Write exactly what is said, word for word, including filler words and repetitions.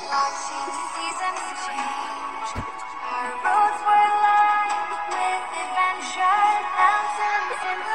Watching seasons change, our roads were lined with adventure, mountains and